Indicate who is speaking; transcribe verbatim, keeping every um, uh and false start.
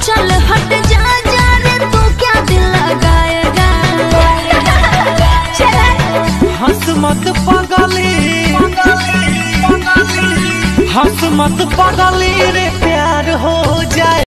Speaker 1: चल हट जा जा रे तू क्या दिल लगाएगा।
Speaker 2: हंस मत पगली हंस मत पगली रे प्यार हो जाए।